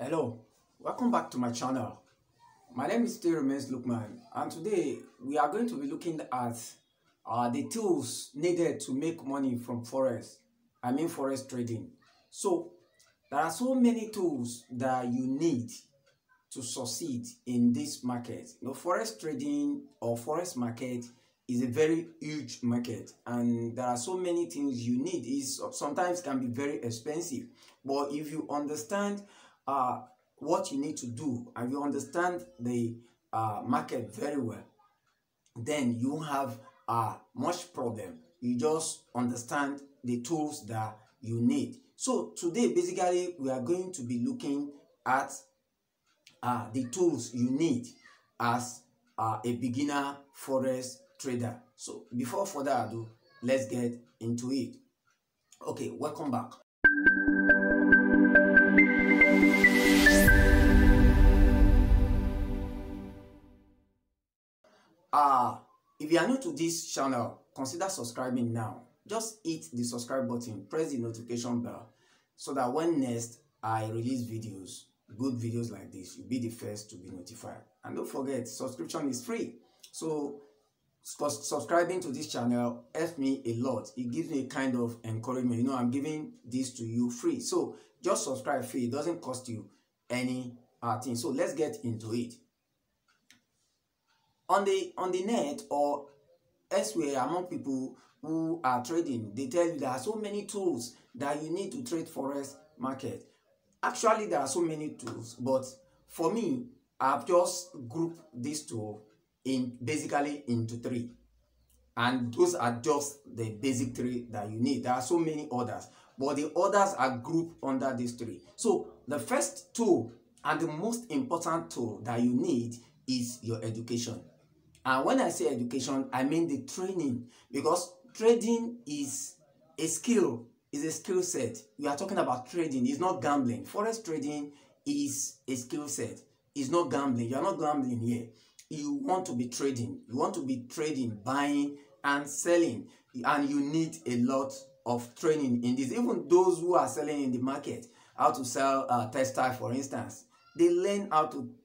Hello, welcome back to my channel. My name is still remains Lukman, and today we are going to be looking at the tools needed to make money from forex. I mean forex trading. So there are so many tools that you need to succeed in this market. Forex trading or forex market is a very huge market, and there are so many things you need. Is sometimes can be very expensive, but if you understand what you need to do and you understand the market very well, then you won't have much problem. You just understand the tools that you need. So today basically we are going to be looking at the tools you need as a beginner forex trader. So before further ado, let's get into it. Okay, welcome back. If you are new to this channel, consider subscribing now. Just hit the subscribe button, press the notification bell, so that when next I release videos, good videos like this, you'll be the first to be notified. And don't forget, subscription is free. So subscribing to this channel helps me a lot. It gives me a kind of encouragement. I'm giving this to you free. So just subscribe free. It doesn't cost you any thing. So let's get into it. On the net or elsewhere among people who are trading, they tell you there are so many tools that you need to trade forex market. Actually, there are so many tools, but for me, I've just grouped these two basically into three, and those are just the basic three that you need. There are so many others, but the others are grouped under these three. So the first tool and the most important tool that you need is your education. And when I say education, I mean the training, because trading is a skill, is a skill set. We are talking about trading. It's not gambling. Forex trading is a skill set. It's not gambling. You are not gambling here. You want to be trading. You want to be trading, buying and selling, and you need a lot of training in this. Even those who are selling in the market, how to sell textile, for instance, they learn how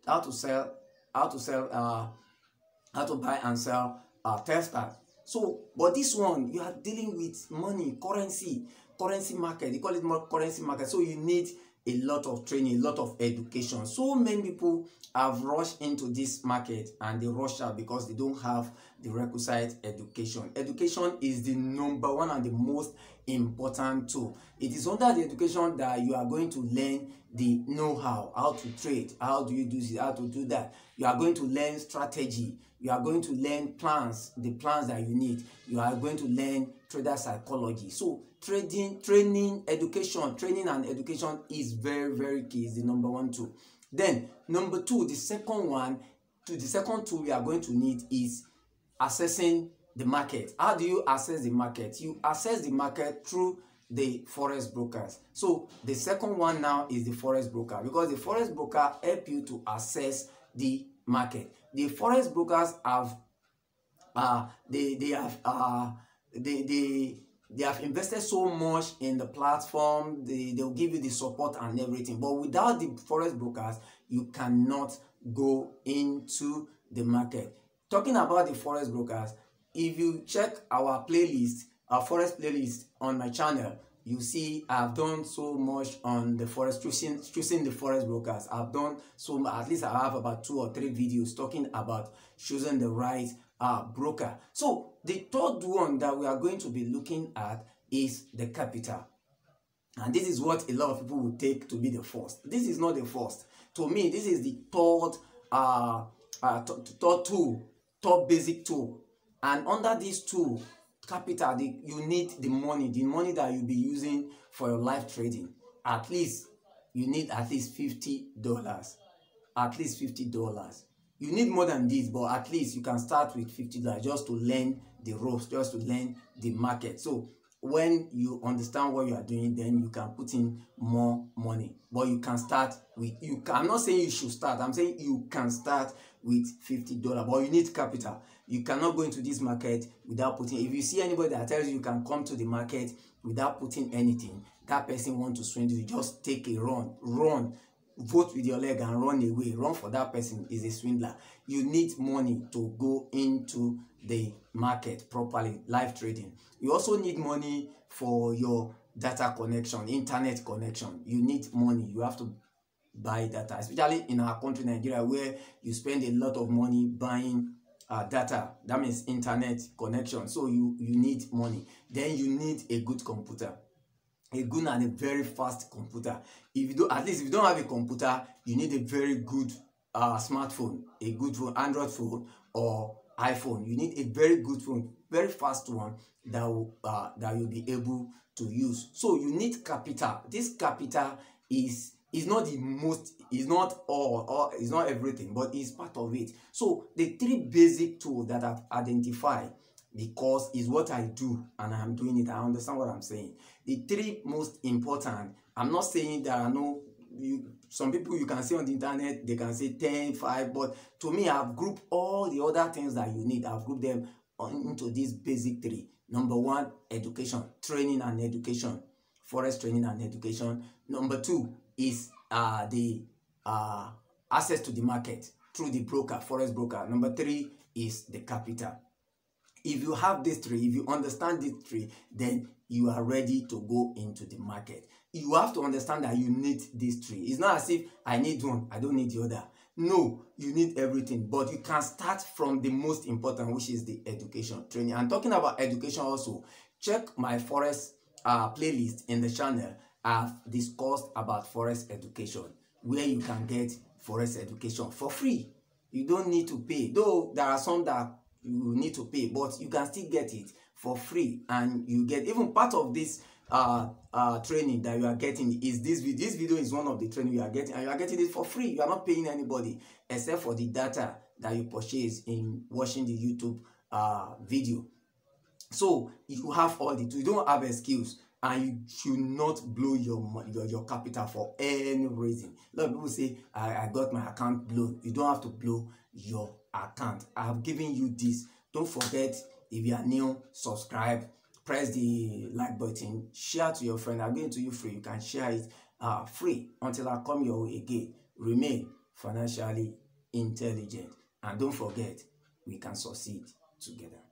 to buy and sell textile. So, but this one, you are dealing with money, currency market. They call it more currency market. So you need a lot of training, a lot of education. So many people have rushed into this market and they rush out because they don't have the requisite education. Education is the number one and the most important tool. It is under the education that you are going to learn the know-how, how to trade, how do you do this, how to do that. You are going to learn strategy. You are going to learn plans, the plans that you need. You are going to learn trader psychology. So training and education is very, very key. Is the number one tool. Then number two, the second tool we are going to need is assessing the market. How do you assess the market? You assess the market through the forex brokers. So the second one now is the forex broker, because the forex broker help you to assess the market. The forex brokers have they have invested so much in the platform. They'll give you the support and everything, but without the forex brokers you cannot go into the market. Talking about the forex brokers, if you check our playlist, our forex playlist on my channel, you see I've done so much on the forex, choosing the forex brokers. I've done so much. At least I have about 2 or 3 videos talking about choosing the right broker. So the third one that we are going to be looking at is the capital, and this is what a lot of people will take to be the first. This is not the first. To me, this is the third basic tool, and under this tool, capital, you need the money that you'll be using for your live trading. At least you need at least $50. At least $50. You need more than this, but at least you can start with $50 just to learn the ropes, just to learn the market. So when you understand what you are doing, then you can put in more money. But you can start with, I'm not saying you should start, I'm saying you can start with $50, but you need capital. You cannot go into this market without putting. If you see anybody that tells you can come to the market without putting anything, that person wants to swindle you. Just take a run. vote with your leg and run away, run for that person, is a swindler. You need money to go into the market properly, live trading. You also need money for your data connection, internet connection. You need money. You have to buy data, especially in our country, Nigeria, where you spend a lot of money buying data. That means internet connection. So you need money. Then you need a good computer, a good and a very fast computer. If you do, at least if you don't have a computer, you need a very good smartphone, a good phone, Android phone or iPhone. You need a very good phone, very fast one that you'll be able to use. So you need capital. This capital is not the most, is not all, or is not everything, but is part of it. So the three basic tools that I've identified, because is what I do and I'm doing it, I understand what I'm saying. The three most important, I'm not saying there are no, some people you can see on the internet, they can say 10, 5, but to me, I've grouped all the other things that you need. I've grouped them into these basic three. Number one, education, training and education, forex training and education. Number two is the access to the market through the broker, forex broker. Number three is the capital. If you have these three, if you understand these three, then you are ready to go into the market. You have to understand that you need these three. It's not as if I need one, I don't need the other. No, you need everything, but you can start from the most important, which is the education training. And talking about education also, check my forex playlist in the channel. I've discussed about forex education, where you can get forex education for free. You don't need to pay, though there are some that you need to pay, but you can still get it for free. And you get even part of this training that you are getting is this video. This video is one of the training you are getting, and you are getting it for free. You are not paying anybody except for the data that you purchase in watching the YouTube video. So you have all the tools. You don't have excuse, and you should not blow your capital for any reason. A lot of people say I got my account blown. You don't have to blow your account. I have given you this. Don't forget, if you are new, subscribe, press the like button, share to your friend. I'm going to you free. You can share it free until I come your way again. Remain financially intelligent, and don't forget, we can succeed together.